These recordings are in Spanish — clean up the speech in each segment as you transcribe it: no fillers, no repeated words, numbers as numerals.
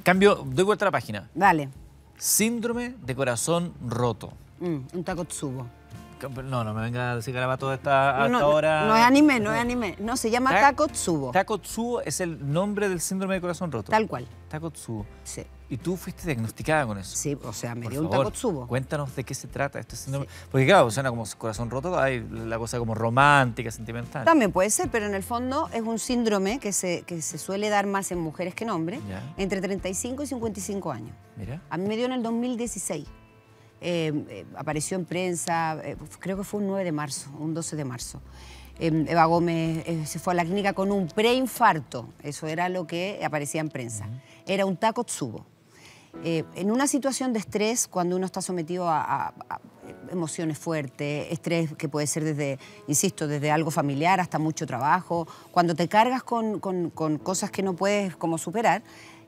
Cambio, doy vuelta a la página. Dale. Síndrome de corazón roto. Un Takotsubo. No me venga a decir garabato hasta No ahora. es anime, no es anime. No, se llama Takotsubo. Takotsubo es el nombre del síndrome de corazón roto. Tal cual. Takotsubo. Sí. ¿Y tú fuiste diagnosticada con eso? Sí, o sea, me Por dio un favor, Takotsubo. Cuéntanos de qué se trata este síndrome. Sí. Porque claro, suena como corazón roto, hay la cosa como romántica, sentimental. También puede ser, pero en el fondo es un síndrome que se suele dar más en mujeres que en hombres, entre 35 y 55 años. Mira. A mí me dio en el 2016. Apareció en prensa, creo que fue un 9 de marzo, un 12 de marzo. Eva Gómez se fue a la clínica con un preinfarto, eso era lo que aparecía en prensa. Era un Takotsubo. En una situación de estrés, cuando uno está sometido a emociones fuertes, estrés que puede ser desde, insisto, desde algo familiar hasta mucho trabajo, cuando te cargas con cosas que no puedes como superar,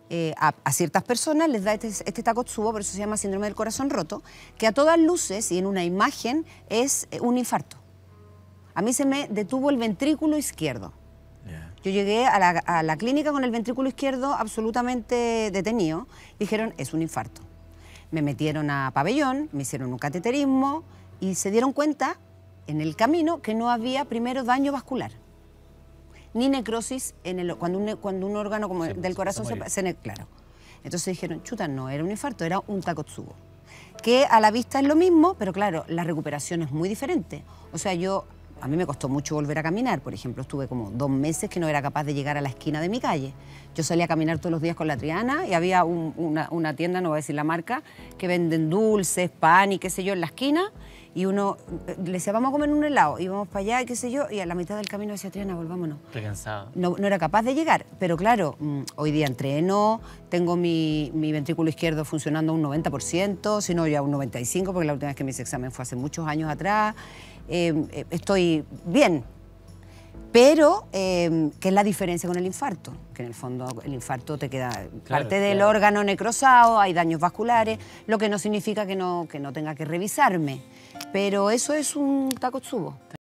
a ciertas personas les da este Takotsubo, por eso se llama síndrome del corazón roto, que a todas luces y en una imagen es un infarto. A mí se me detuvo el ventrículo izquierdo. Yo llegué a la clínica con el ventrículo izquierdo absolutamente detenido. Dijeron, es un infarto. Me metieron a pabellón, me hicieron un cateterismo y se dieron cuenta en el camino que no había primero daño vascular, ni necrosis cuando un órgano como del corazón claro. Entonces dijeron, chuta, no era un infarto, era un Takotsubo. Que a la vista es lo mismo, pero claro, la recuperación es muy diferente. O sea, a mí me costó mucho volver a caminar. Por ejemplo, estuve como 2 meses que no era capaz de llegar a la esquina de mi calle. Yo salía a caminar todos los días con la Triana y había una tienda, no voy a decir la marca, que venden dulces, pan y qué sé yo en la esquina. Y uno le decía, vamos a comer un helado. Íbamos para allá y qué sé yo. Y a la mitad del camino decía, Triana, volvámonos. Estoy cansado. No era capaz de llegar. Pero claro, hoy día entreno, tengo mi ventrículo izquierdo funcionando a un 90%, si no ya un 95%, porque la última vez que me hice examen fue hace muchos años atrás. Estoy bien, pero ¿qué es la diferencia con el infarto? Que en el fondo el infarto te queda parte del órgano necrosado, hay daños vasculares, lo que no significa que no tenga que revisarme, pero eso es un Takotsubo.